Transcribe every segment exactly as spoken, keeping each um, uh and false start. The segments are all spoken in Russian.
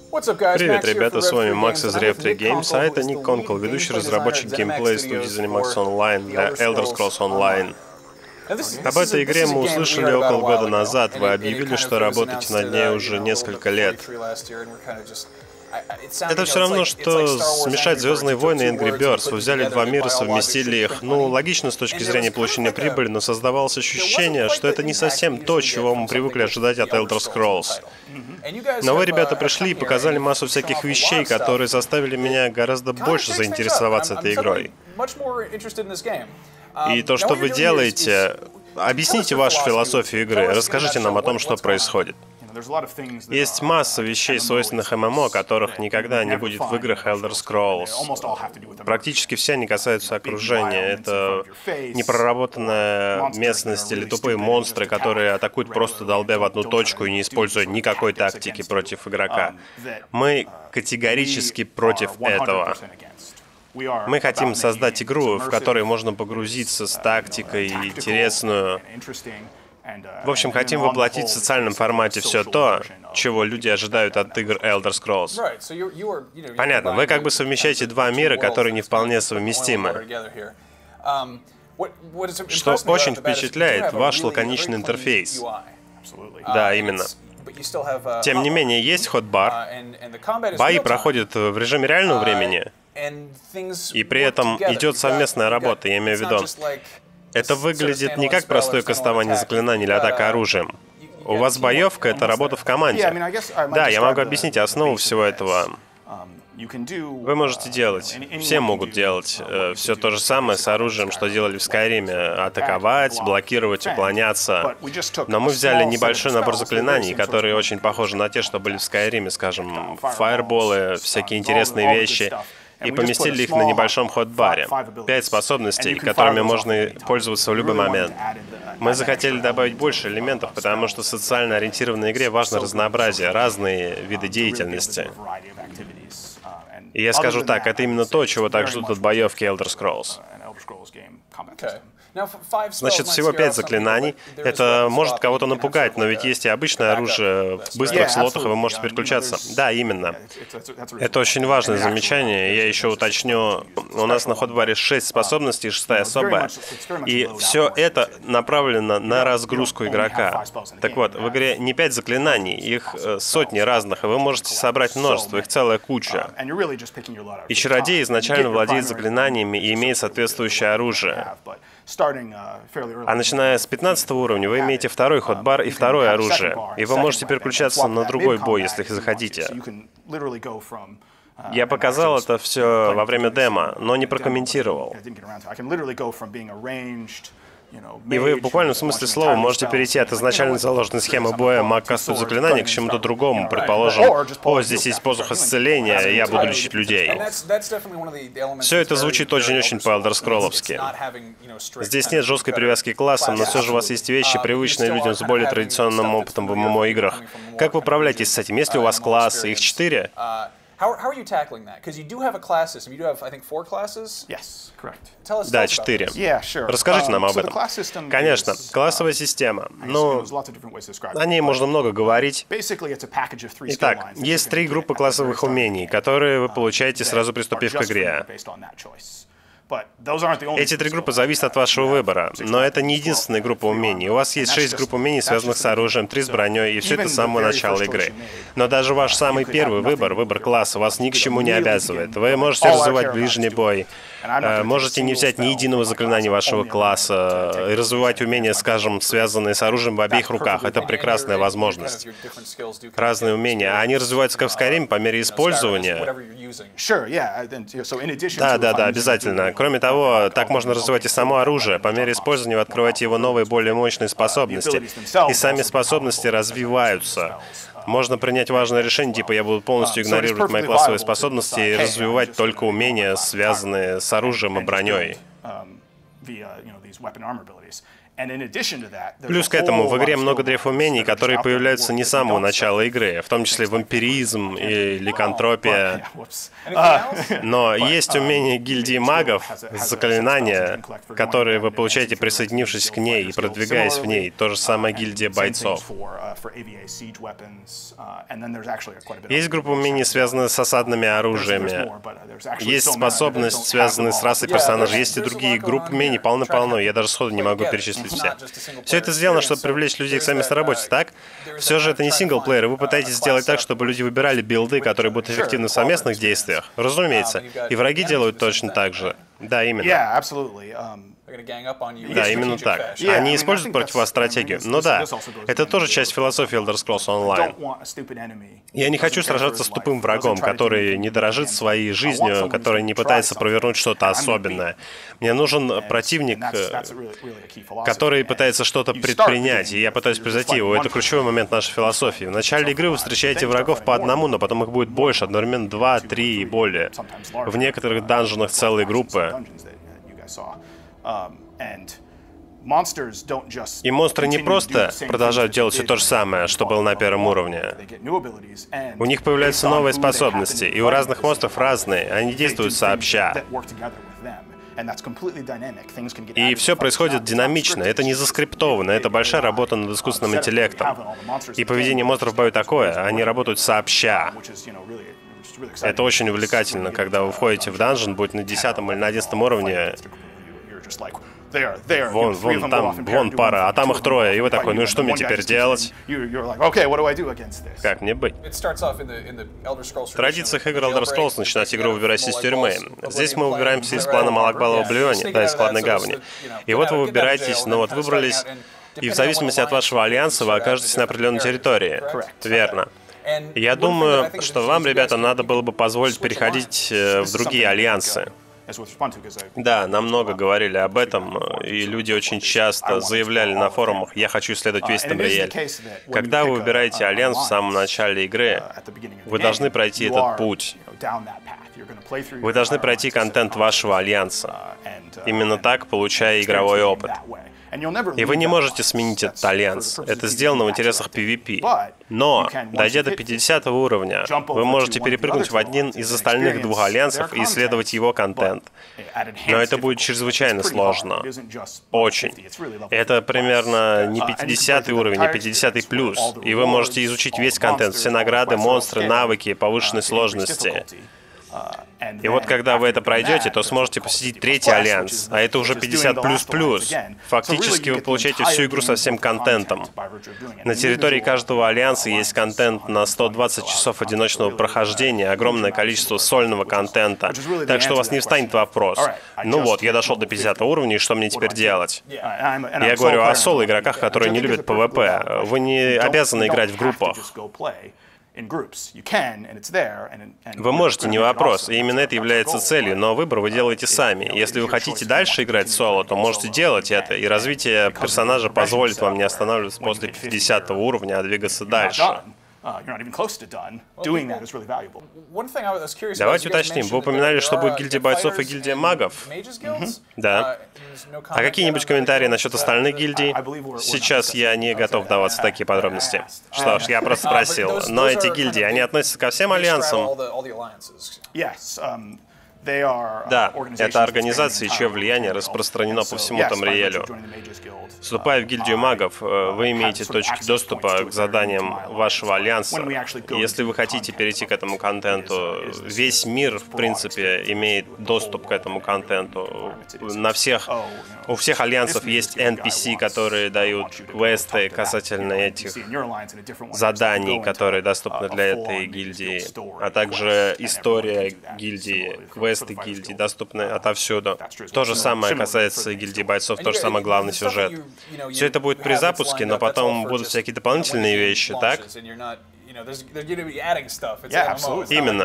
Привет, ребята, с вами Макс из Rev три Games, а это Ник Конкл, ведущий разработчик геймплея студии ZeniMax Online для Elder Scrolls Online. Об этой игре мы услышали около года назад, вы объявили, что работаете над ней уже несколько лет. Это все равно, что смешать Звездные войны и Angry Birds. Вы взяли два мира, совместили их. Ну, логично с точки зрения получения прибыли, но создавалось ощущение, что это не совсем то, чего мы привыкли ожидать от Elder Scrolls. Но вы, ребята, пришли и показали массу всяких вещей, которые заставили меня гораздо больше заинтересоваться этой игрой. И то, что вы делаете... Объясните вашу философию игры, расскажите нам о том, что происходит. Есть масса вещей, свойственных ММО, которых никогда не будет в играх Elder Scrolls. Практически все они касаются окружения. Это непроработанная местность или тупые монстры, которые атакуют просто долбя в одну точку и не используя никакой тактики против игрока. Мы категорически против этого. Мы хотим создать игру, в которой можно погрузиться с тактикой, интересную. В общем, хотим воплотить в социальном формате все то, чего люди ожидают от игр Elder Scrolls. Понятно, вы как бы совмещаете два мира, которые не вполне совместимы. Что очень впечатляет, ваш лаконичный интерфейс. Да, именно. Тем не менее, есть хот-бар, бои проходят в режиме реального времени, и при этом идет совместная работа, я имею в виду. Это выглядит не как простое кастование заклинаний или атака оружием. У вас боевка — это работа в команде. Да, я могу объяснить основу всего этого. Вы можете делать, все могут делать э, все то же самое с оружием, что делали в Скайриме. Атаковать, блокировать, уклоняться. Но мы взяли небольшой набор заклинаний, которые очень похожи на те, что были в Скайриме, скажем, фаерболы, всякие интересные вещи, и поместили их на небольшом хот-баре. Пять способностей, которыми можно пользоваться в любой момент. Мы захотели добавить больше элементов, потому что в социально ориентированной игре важно разнообразие, разные виды деятельности. И я скажу так, это именно то, чего так ждут от боевки Elder Scrolls. Значит, всего пять заклинаний. Это может кого-то напугать, но ведь есть и обычное оружие в быстрых слотах, и вы можете переключаться. Да, именно. Это очень важное замечание. Я еще уточню. У нас на хот-баре шесть способностей, шестая особая. И все это направлено на разгрузку игрока. Так вот, в игре не пять заклинаний, их сотни разных, и вы можете собрать множество, их целая куча. И чародей изначально владеет заклинаниями и имеет соответствующее оружие. А начиная с пятнадцатого уровня вы имеете второй хот-бар и второе оружие, и вы можете переключаться на другой бой, если захотите. Я показал это все во время демо, но не прокомментировал. И вы в буквальном смысле слова можете перейти от изначально заложенной схемы боя маг кастует заклинание к чему-то другому. Предположим, о, здесь есть посох исцеления, я буду лечить людей. Все это звучит очень-очень по-элдерскролловски. Здесь нет жесткой привязки к классам, но все же у вас есть вещи, привычные людям с более традиционным опытом в ММО-играх. Как вы управляетесь с этим? Есть ли у вас классы? Их четыре? Да, четыре. Расскажите нам об этом. Конечно, классовая система. Ну, о ней можно много говорить. Итак, есть три группы классовых умений, которые вы получаете, сразу приступив к игре. Эти три группы зависят от вашего выбора, но это не единственная группа умений. У вас есть шесть групп умений, связанных с оружием, три с броней, и все это с самого начала игры. Но даже ваш самый первый выбор, выбор класса, вас ни к чему не обязывает. Вы можете развивать ближний бой, можете не взять ни единого заклинания вашего класса и развивать умения, скажем, связанные с оружием в обеих руках. Это прекрасная возможность. Разные умения. А они развиваются как в Skyrim по мере использования. Да, да, да, обязательно. Кроме того, так можно развивать и само оружие. По мере использования вы открываете его новые, более мощные способности. И сами способности развиваются. Можно принять важное решение, типа я буду полностью игнорировать мои классовые способности и развивать только умения, связанные с оружием и броней. Плюс к этому в игре много дрейф-умений, которые появляются не с самого начала игры, в том числе вампиризм и ликантропия. Но есть умение гильдии магов, заклинания, которые вы получаете, присоединившись к ней и продвигаясь в ней. То же самое гильдия бойцов. Есть группа умений, связанные с осадными оружиями. Есть способность, связанная с расой персонажей. Есть и другие группы умений полно-полно. Я даже сходу не могу перечислить все. Все это сделано, чтобы привлечь людей к совместной работе, так? Все же это не синглплеер, и вы пытаетесь сделать так, чтобы люди выбирали билды, которые будут эффективны в совместных действиях. Разумеется. И враги делают точно так же. Да, именно. Да, именно так. Они используют против вас стратегию. Ну да, это тоже часть философии Elder Scrolls Online. Я не хочу сражаться с тупым врагом, который не дорожит своей жизнью, который не пытается провернуть что-то особенное. Мне нужен противник, который пытается что-то предпринять, и я пытаюсь превзойти его. Это ключевой момент нашей философии. В начале игры вы встречаете врагов по одному, но потом их будет больше, одновременно два, три и более. В некоторых данженах целые группы. И монстры не просто продолжают делать все то же самое, что было на первом уровне. У них появляются новые способности, и у разных монстров разные, они действуют сообща. И все происходит динамично, это не заскриптовано, это большая работа над искусственным интеллектом. И поведение монстров в бою такое, они работают сообща. Это очень увлекательно, когда вы входите в данжен, будь на десятом или на одиннадцатом уровне. Вон, вон там, вон пара, а там их трое, и вы такой, ну и что мне теперь делать? Как мне быть? В традициях игр Elder Scrolls начинать игру выбирать из тюрьмы. Здесь мы выбираемся из плана Малакбала в Блюоне, да, из складной гавани. И вот вы выбираетесь, ну вот выбрались, и в зависимости от вашего альянса вы окажетесь на определенной территории. Верно. Я думаю, что вам, ребята, надо было бы позволить переходить в другие альянсы. Да, нам много говорили об этом, и люди очень часто заявляли на форумах: «Я хочу исследовать весь Тамриэль». Когда вы выбираете альянс в самом начале игры, вы должны пройти этот путь. Вы должны пройти контент вашего альянса. Именно так, получая игровой опыт. И вы не можете сменить этот альянс. Это сделано в интересах пи ви пи. Но, дойдя до пятидесятого уровня, вы можете перепрыгнуть в один из остальных двух альянсов и исследовать его контент. Но это будет чрезвычайно сложно. Очень. Это примерно не пятидесятый уровень, а пятидесятый плюс. И вы можете изучить весь контент, все награды, монстры, навыки повышенной сложности. И вот когда вы это пройдете, то сможете посетить третий альянс, а это уже пятьдесят плюс плюс. Фактически вы получаете всю игру со всем контентом. На территории каждого альянса есть контент на сто двадцать часов одиночного прохождения, огромное количество сольного контента. Так что у вас не встанет вопрос: ну вот, я дошел до пятидесятого уровня, и что мне теперь делать? Я говорю о соло-игроках, которые не любят пи ви пи. Вы не обязаны играть в группах. Вы можете, не вопрос, и именно это является целью, но выбор вы делаете сами. Если вы хотите дальше играть в соло, то можете делать это, и развитие персонажа позволит вам не останавливаться после пятидесятого уровня, а двигаться дальше. Давайте уточним. Вы упоминали, что будет гильдия бойцов и гильдия магов? Mm-hmm. Да. А какие-нибудь комментарии насчет остальных гильдий? Сейчас я не готов даваться в такие подробности. Что ж, я просто спросил. Но эти гильдии, они относятся ко всем альянсам? Да, это организации, чье влияние распространено по всему Тамриэлю. Вступая в гильдию магов, вы имеете точки доступа к заданиям вашего альянса. Если вы хотите перейти к этому контенту, весь мир, в принципе, имеет доступ к этому контенту. На всех, у всех альянсов есть эн пи си, которые дают квесты касательно этих заданий, которые доступны для этой гильдии, а также история гильдии, квесты гильдии доступны отовсюду. То же самое касается гильдии бойцов, то же самое главный сюжет. Все это будет при запуске, но потом будут всякие дополнительные вещи, так? Именно.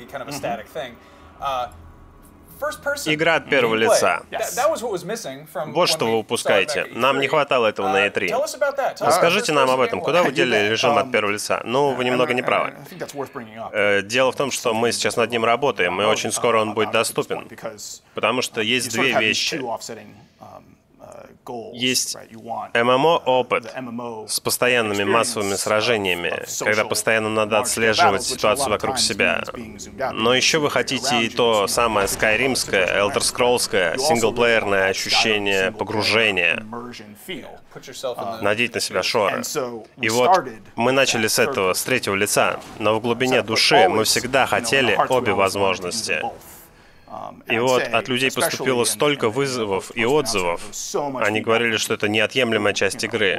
Игра от первого лица. Вот что вы упускаете. Нам не хватало этого на и три. Расскажите нам об этом. Куда вы дели режим от первого лица? Ну, вы немного не правы. Э, дело в том, что мы сейчас над ним работаем, и очень скоро он будет доступен. Потому что есть две вещи. Есть эм эм о-опыт с постоянными массовыми сражениями, когда постоянно надо отслеживать ситуацию вокруг себя. Но еще вы хотите и то самое скайримское, элдерскроллское, синглплеерное ощущение погружения. Надеть на себя шоры. И вот мы начали с этого, с третьего лица, но в глубине души мы всегда хотели обе возможности. И вот от людей поступило столько вызовов и отзывов. Они говорили, что это неотъемлемая часть игры.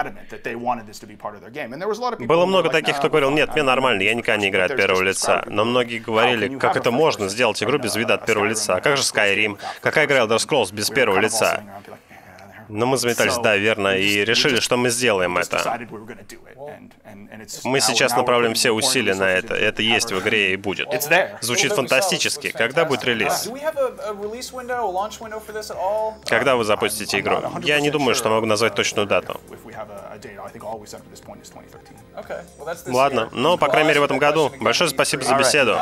Было много таких, кто говорил: нет, мне нормально, я никогда не играю от первого лица. Но многие говорили: как это можно сделать игру без вида от первого лица? А как же Skyrim? Какая игра Elder Scrolls без первого лица? Но мы заметались, да, верно, и решили, что мы сделаем это. Мы сейчас направляем все усилия на это. Это есть в игре и будет. Звучит фантастически. Когда будет релиз? Когда вы запустите игру? Я не думаю, что могу назвать точную дату. Ладно, но, по крайней мере, в этом году. Большое спасибо за беседу.